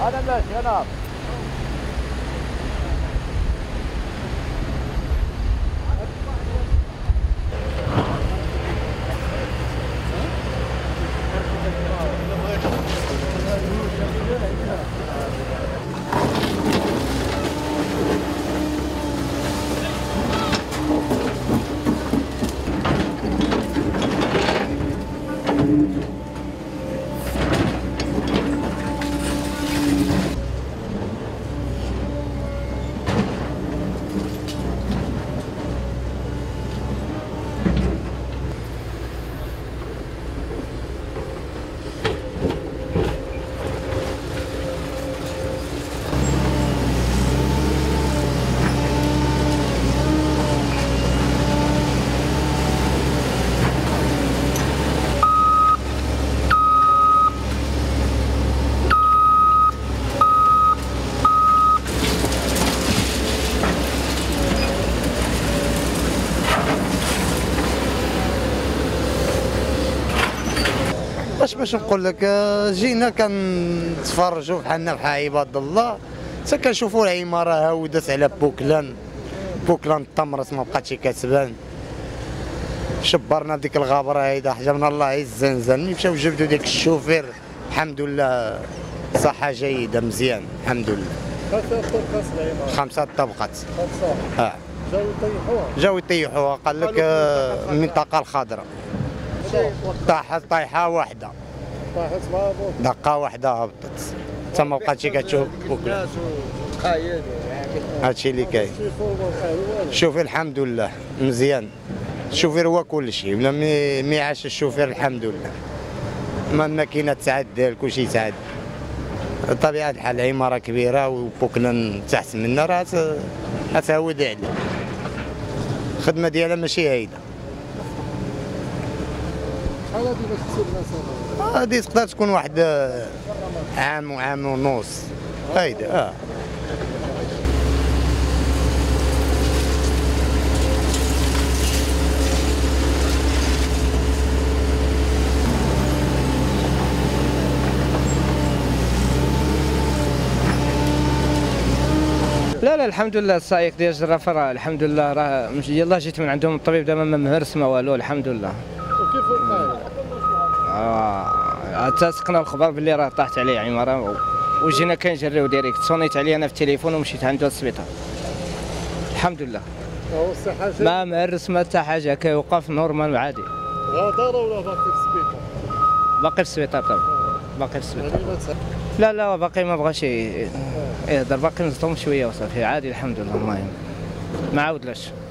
انا ماشي انا. باش نقول لك، جينا كنتفرجوا بحالنا بحال عباد الله، حتى كنشوفوا العماره هاودت على بوكلان طمرت ما بقاتش كتبان. شبرنا ديك الغابره هيدا حجرنا الله يزنزن، مشاو جبدوا ديك الشوفير الحمد لله صحه جيده مزيان الحمد لله. 5 طبقات. 5 جاو يطيحوها قال لك المنطقه الخضراء طايحه واحده، دقه واحده هبطت حتى ما بقاتش كتشوف بوكلا. هادشي اللي كاين. الشوفير الحمد لله مزيان، الشوفير هو كل شيء، بلا ما يعاش الشوفير الحمد لله. ما الماكينه تعدل كلشي تعدل. بطبيعه الحال عماره كبيره وبوكلا تحت منا راه تعود عليه. الخدمه ديالها ماشي هايله. شحال هادي باش تسير المسافه؟ هادي تقدر تكون واحد عام وعام ونص هايدا. لا الحمد لله السائق ديال الجرافه راه الحمد لله راه يلاه جيت من عندهم الطبيب دابا ما مهرس ما والو الحمد لله. وكيف وقع؟ حتى سقنا الخبر باللي راه طاحت عليه عماره وجينا كنجريو ديريكت، صونيت عليه انا في التليفون ومشيت عنده للسبيطار الحمد لله. هو الصحه ما مهرس ما حتى حاجه، كيوقف نورمال وعادي. غادر ولا باقي في السبيطار؟ باقي في السبيطار طبعا، باقي في السبيطار. لا باقي ما بغاش يهضر، باقي نصدم شويه وصافي عادي الحمد لله. المهم ما عاودلاش.